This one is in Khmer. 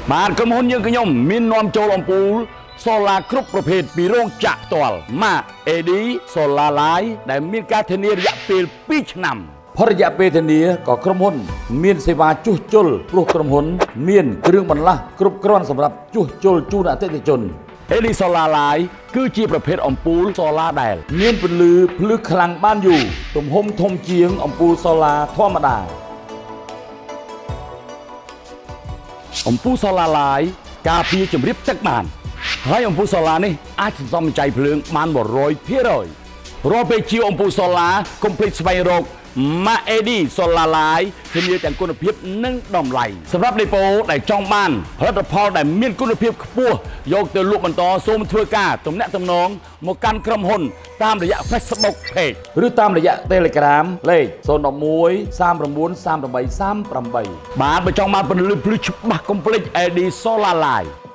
បាទក្រុមហ៊ុនយើងខ្ញុំមាននាំចូលអំពូលសូឡាគ្រប់ប្រភេទពីរោងចក្រផ្ទាល់ម៉ាក AD Solar Light ដែលមានការធានារយៈពេល2ឆ្នាំផុតរយៈពេលធានាក៏ក្រុមហ៊ុនមានសេវាជួសជុលព្រោះក្រុមហ៊ុនមានគ្រឿងបន្លាស់គ្រប់គ្រាន់សម្រាប់ជួសជុលជូនអតិថិជន AD Solar Light គឺជាប្រភេទអំពូលសូឡាដែលមានពន្លឺភ្លឺខ្លាំងបានយូរទំហំធំជាងអំពូលសូឡាធម្មតាអំពូលសូឡាឡាយការពារជំរាបទឹកបានហើយអំពូលសូឡានេះអាចសន្សំសំចៃភ្លើងបាន 100% រាល់ពេលជាអំពូលសូឡាកុំភ្លេចស្វែងរក Mac AD Solar Light ធានាទាំងគុណភាពនិងតម្លៃសម្រាប់ដេប៉ូដែលចង់បានផលិតផលដែលមានគុណភាពខ្ពស់យកទៅលក់បន្តសូមធ្វើការទំនាក់ទំនងមកកាន់ក្រុមហ៊ុនតាមរយៈ Facebook Page ឬតាមរយៈ Telegram លេខ011 39 38 38បាទបើចង់បានពន្លឺភ្លឺច្បាស់កុំភ្លេច AD Solar Light